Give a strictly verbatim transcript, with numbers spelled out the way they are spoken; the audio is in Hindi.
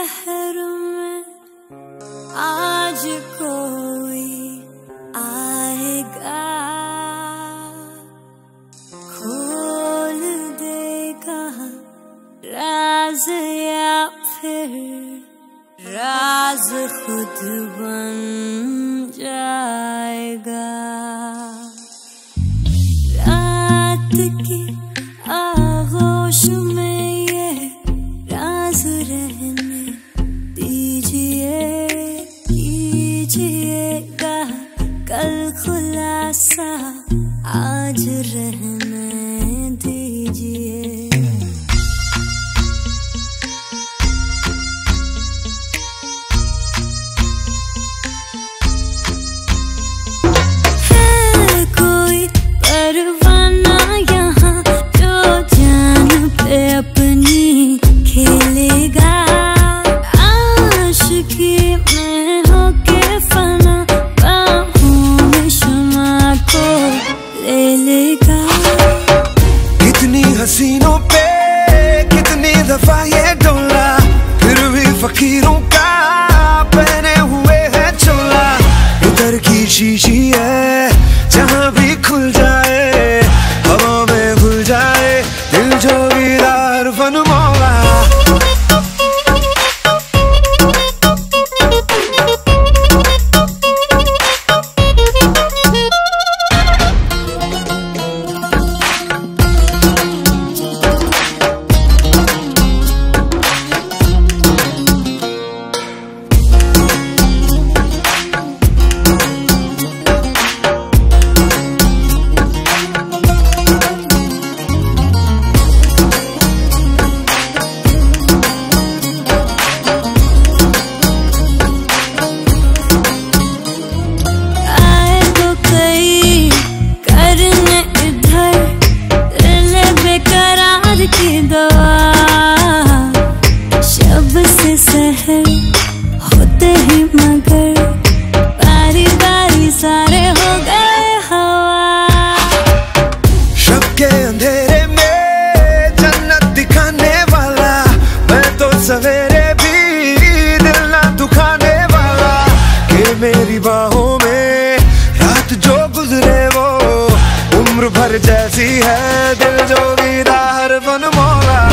शहर में आज कोई आएगा, खोल देगा राज या फिर राज खुद बन जाएगा। रात की आगोश में ये राज रहने दीजिए, कीजिएगा कल खुलासा आज रहने दीजिए। है कोई परवाना यहाँ जो जान पे अपनी खेलेगा, आशिकी में होके फना बाहों में शमा को ले लेगा। कितनी हसीनों पे कितनी दफा ये डोला, फिर भी फकीरों का पहने हुए है चोला। इधर की शीशी है जहाँ भी खुल जाए, हवा में घुल जाए दिल जोगीदार फन मौला। की दवा शब से सहर होते ही मगर बारी बारी सारे हो गए हवा। शब के अंधेरे में जन्नत दिखाने वाला, मैं तो सवेरे भी दिल ना दुखाने वाला। कि मेरी बाहों में रात जो गुजरे वो उम्र भर जैसी है, दिल जोगीदार फन मौला।